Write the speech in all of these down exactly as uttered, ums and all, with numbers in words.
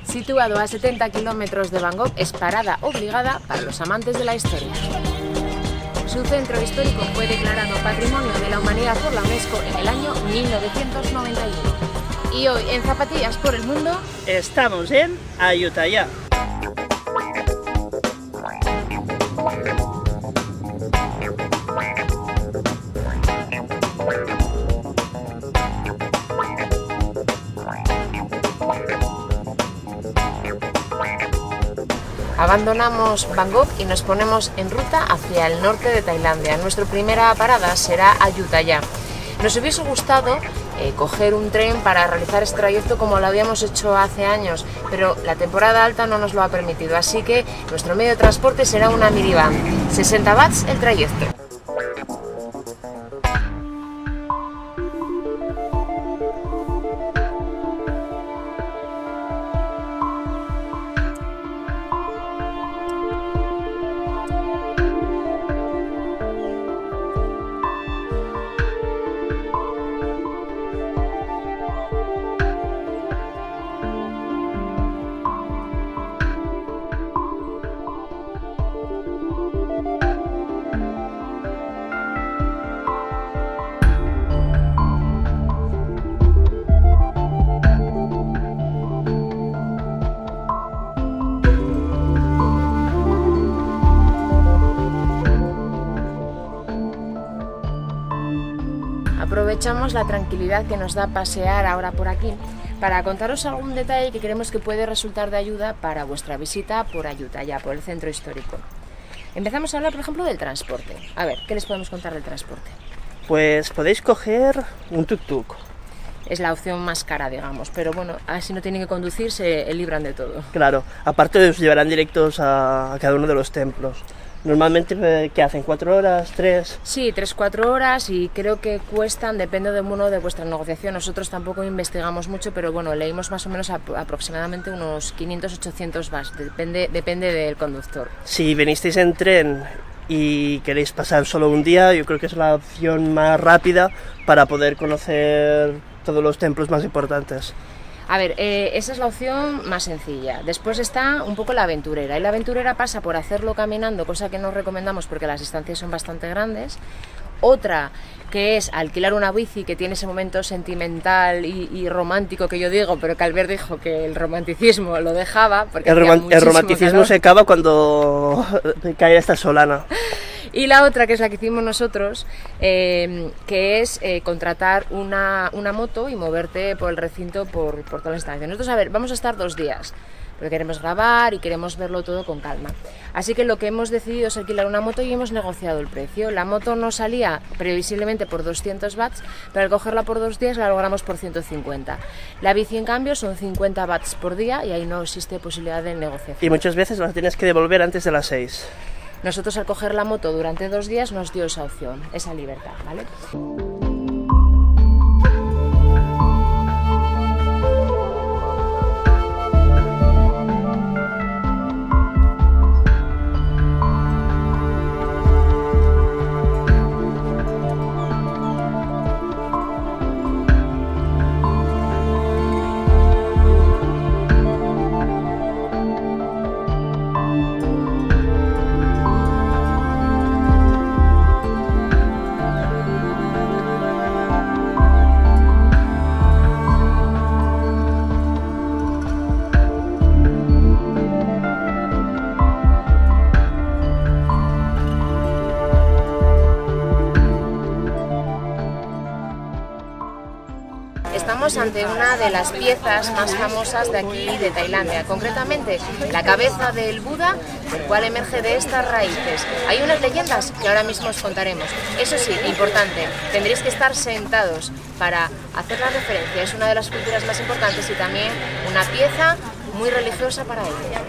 Situado a setenta kilómetros de Van Gogh, es parada obligada para los amantes de la historia. Su centro histórico fue declarado Patrimonio de la Humanidad por la UNESCO en el año mil novecientos noventa y uno. Y hoy, en Zapatillas por el Mundo, estamos en Ayutthaya. Abandonamos Van Gogh y nos ponemos en ruta hacia el norte de Tailandia. Nuestra primera parada será Ayutthaya. Nos hubiese gustado eh, coger un tren para realizar este trayecto como lo habíamos hecho hace años, pero la temporada alta no nos lo ha permitido, así que nuestro medio de transporte será una minivan. sesenta bahts el trayecto. Aprovechamos la tranquilidad que nos da pasear ahora por aquí para contaros algún detalle que creemos que puede resultar de ayuda para vuestra visita por Ayutthaya, por el centro histórico. Empezamos a hablar, por ejemplo, del transporte. A ver, ¿qué les podemos contar del transporte? Pues podéis coger un tuk-tuk. Es la opción más cara, digamos, pero bueno, así no tienen que conducir, se libran de todo. Claro, aparte os llevarán directos a, a cada uno de los templos. Normalmente, ¿qué hacen? ¿Cuatro horas? ¿Tres? Sí, tres, cuatro horas y creo que cuestan, depende de uno de vuestra negociación. Nosotros tampoco investigamos mucho, pero bueno, leímos más o menos a, aproximadamente unos quinientos, ochocientos bahts, depende, depende del conductor. Si venisteis en tren y queréis pasar solo un día, yo creo que es la opción más rápida para poder conocer todos los templos más importantes. A ver, eh, esa es la opción más sencilla. Después está un poco la aventurera, y la aventurera pasa por hacerlo caminando, cosa que no recomendamos porque las distancias son bastante grandes. Otra, que es alquilar una bici, que tiene ese momento sentimental y, y romántico que yo digo, pero que Albert dijo que el romanticismo lo dejaba. Porque el, rom el romanticismo calor. Se acaba cuando cae esta solana. Y la otra, que es la que hicimos nosotros, eh, que es eh, contratar una, una moto y moverte por el recinto por, por toda la instancia. Nosotros, a ver, vamos a estar dos días, pero queremos grabar y queremos verlo todo con calma. Así que lo que hemos decidido es alquilar una moto y hemos negociado el precio. La moto nos salía previsiblemente por doscientos bahts, pero al cogerla por dos días la logramos por ciento cincuenta. La bici, en cambio, son cincuenta bahts por día y ahí no existe posibilidad de negociación. Y muchas veces las tienes que devolver antes de las seis. Nosotros, al coger la moto durante dos días, nos dio esa opción, esa libertad, ¿vale? Estamos ante una de las piezas más famosas de aquí, de Tailandia, concretamente la cabeza del Buda, el cual emerge de estas raíces. Hay unas leyendas que ahora mismo os contaremos. Eso sí, importante, tendréis que estar sentados para hacer la referencia. Es una de las culturas más importantes y también una pieza muy religiosa para ella.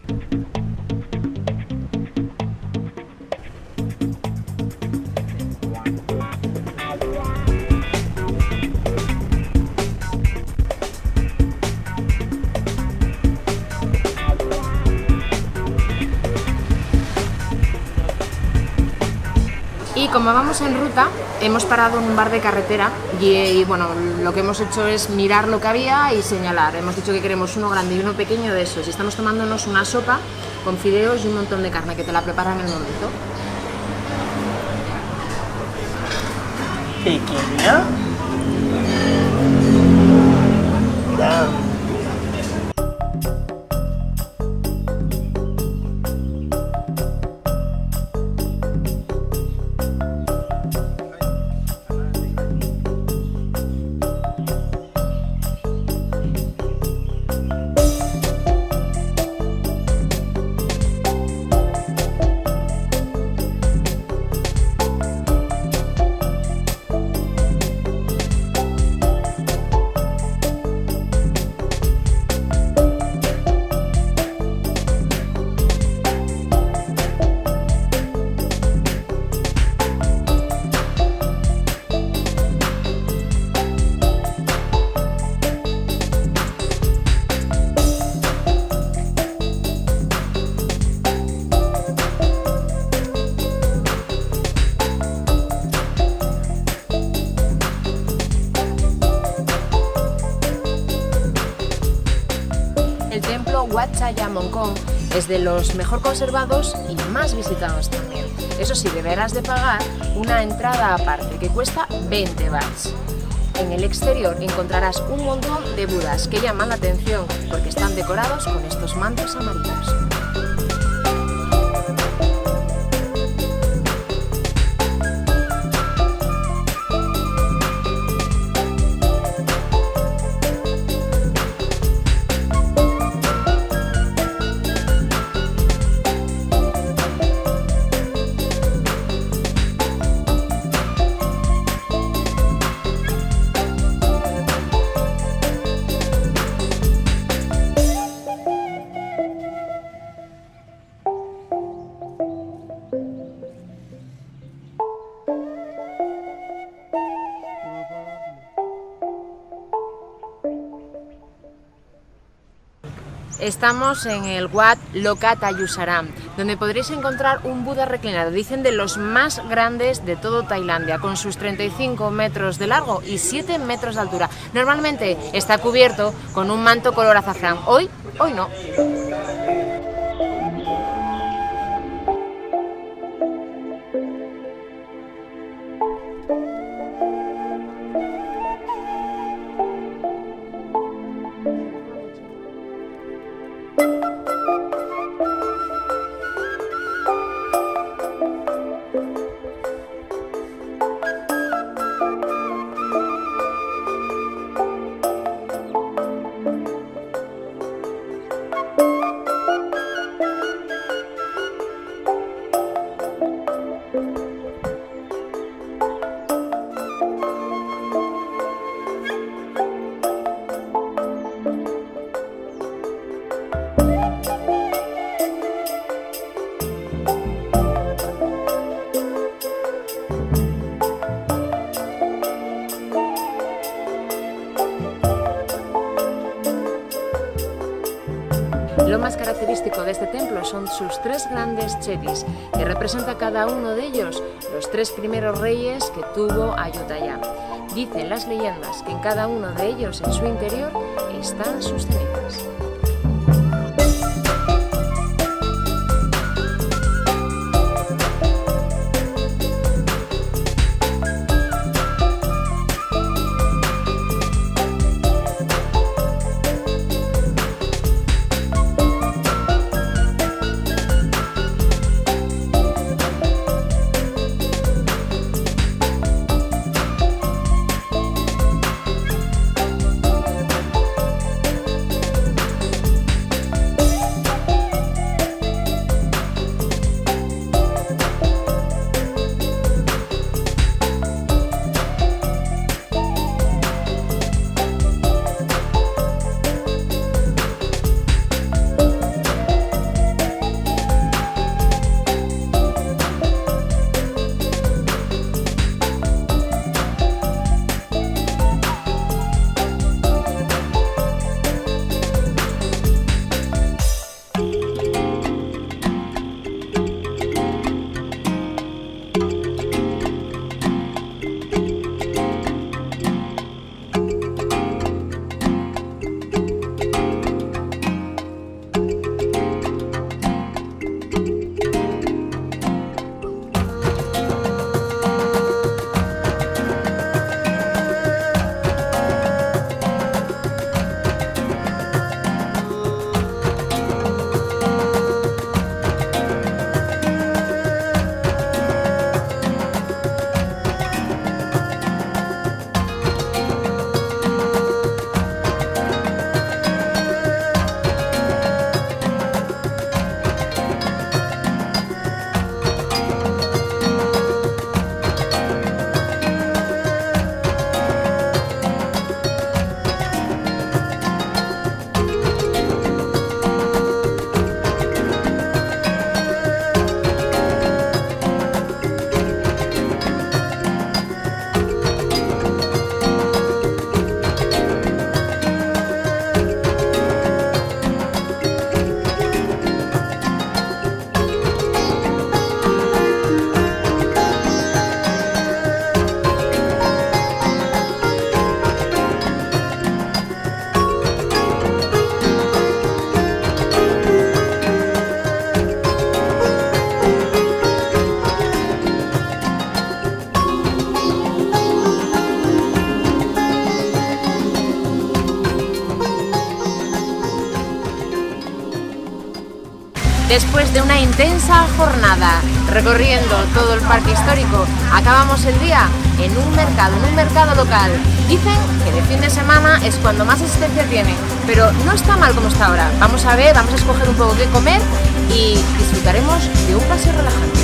Y como vamos en ruta, hemos parado en un bar de carretera y, y bueno, lo que hemos hecho es mirar lo que había y señalar. Hemos dicho que queremos uno grande y uno pequeño de esos. Y estamos tomándonos una sopa con fideos y un montón de carne que te la preparan en el momento. Pequeña. Grande. Wat Chaya-Mongkong es de los mejor conservados y más visitados también. Eso sí, deberás de pagar una entrada aparte que cuesta veinte bahts. En el exterior encontrarás un montón de budas que llaman la atención porque están decorados con estos mantos amarillos. Estamos en el Wat Lokatayusaram, donde podréis encontrar un Buda reclinado, dicen de los más grandes de todo Tailandia, con sus treinta y cinco metros de largo y siete metros de altura. Normalmente está cubierto con un manto color azafrán, hoy, hoy no. Lo más característico de este templo son sus tres grandes chetis, que representa cada uno de ellos los tres primeros reyes que tuvo Ayutthaya. Dicen las leyendas que en cada uno de ellos, en su interior, están sus cenizas. Después de una intensa jornada recorriendo todo el parque histórico, acabamos el día en un mercado, en un mercado local. Dicen que de fin de semana es cuando más asistencia tiene, pero no está mal como está ahora. Vamos a ver, vamos a escoger un poco qué comer y disfrutaremos de un paseo relajante.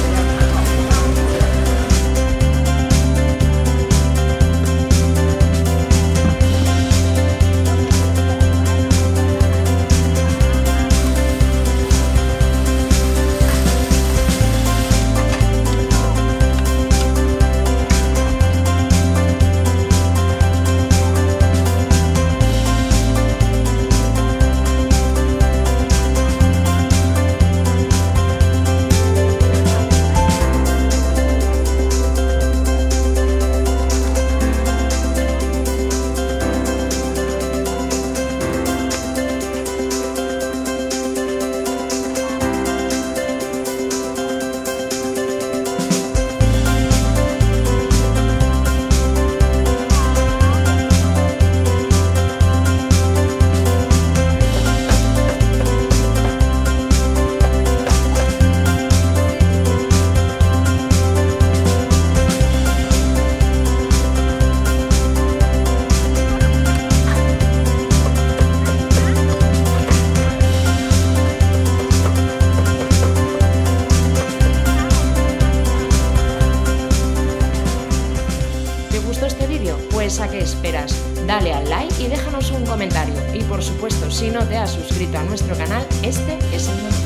Pues ¿a qué esperas? Dale al like y déjanos un comentario. Y por supuesto, si no te has suscrito a nuestro canal, este es el momento.